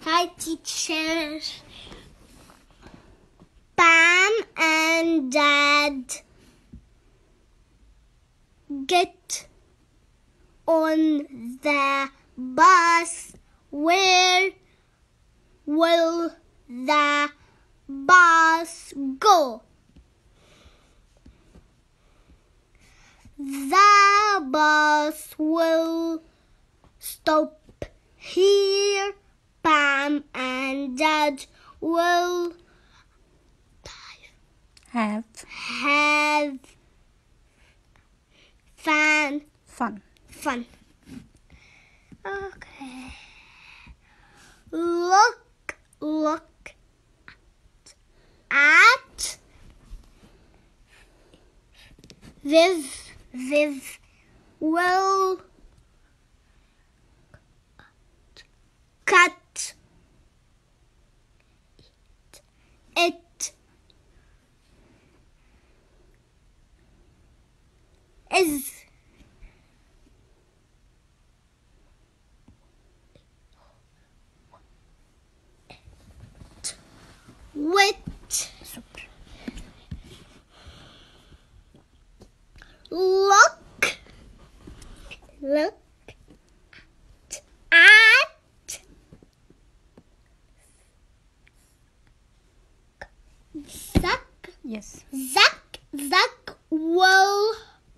Hi, teacher. Pam and Dad get on the bus. Where will the bus go? The bus will stop here. Pam and Dad will have fun. Okay. Look at Viv will cut it is with look at Zack. Yes. Zack will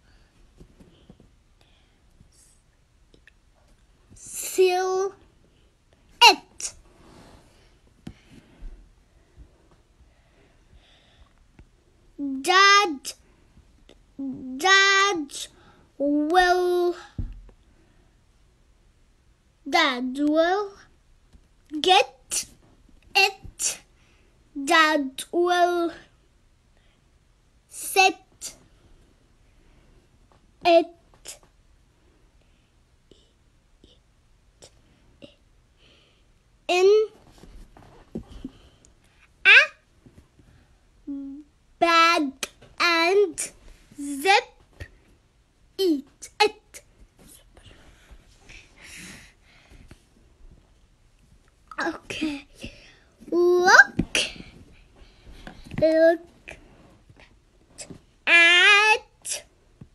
seal it. Dad will get it. Dad will set it in a bag and zip it. Okay. Look at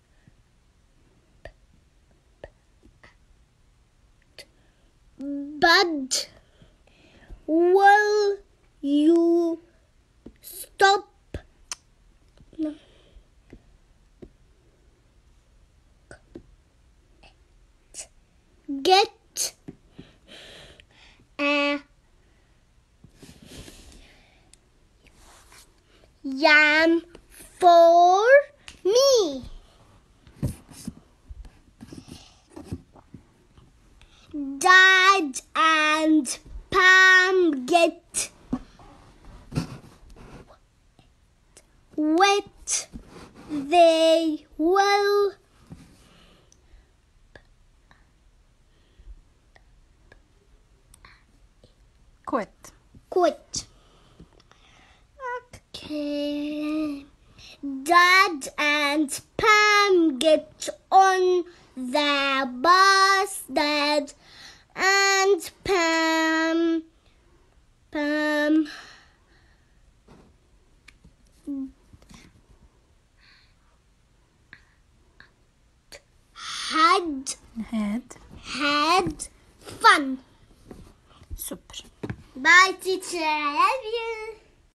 Bud. Will you stop? No. Get a yam for me. Dad and Pam get wet. They will Quit. Okay. Dad and Pam get on the bus. Dad and Pam had fun. Super. Bye, teacher. I love you.